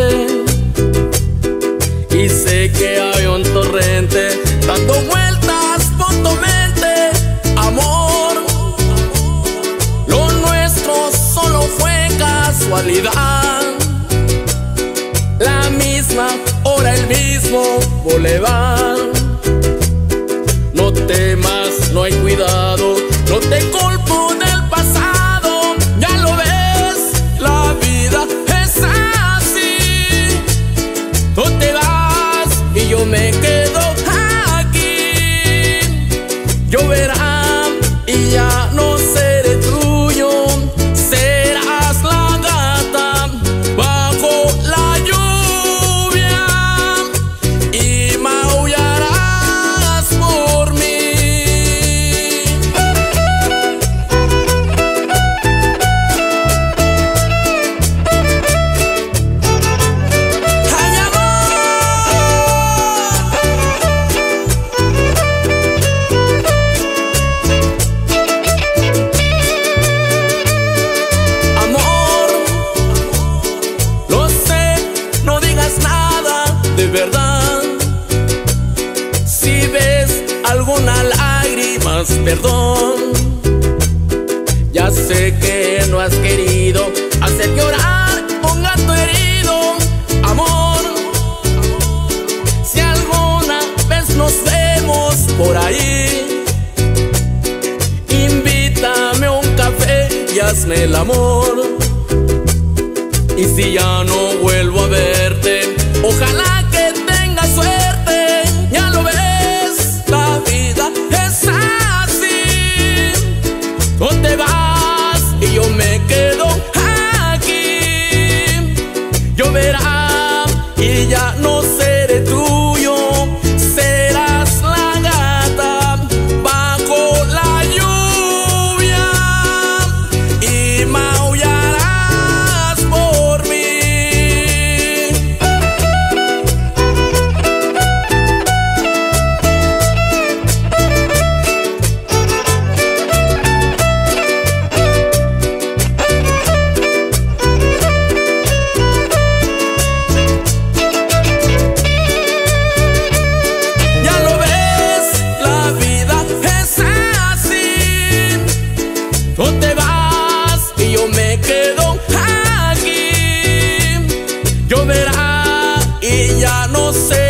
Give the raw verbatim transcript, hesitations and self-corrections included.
pasé. Y sé que hay un torrente dando vueltas por tu mente. Amor, lo nuestro solo fue casualidad. La misma hora, el mismo bulevar. No temas, no hay cuidado, no te culpo del pasado. Ya lo ves, la vida es así. Tú te vas y yo me quedo aquí. Lloverá y ya no seré tuyo. Serás la gata bajo la lluvia y maullarás por mí. ¡Ay, de verdad? Si ves alguna lágrima, perdón. Ya sé que no has querido hacer llorar un gato herido. Amor, si alguna vez nos vemos por ahí, invítame a un café y hazme el amor. Y si ya no vuelvo a verte, ojalá que tengas suerte. Ya lo ves, la vida es así. Tú te vas y yo me quedo aquí. Lloverá y ya no seré tuyo. Serás la gata bajo la lluvia y maullarás por mí. Tú te vas y yo me quedo aquí. Lloverá y ya no sé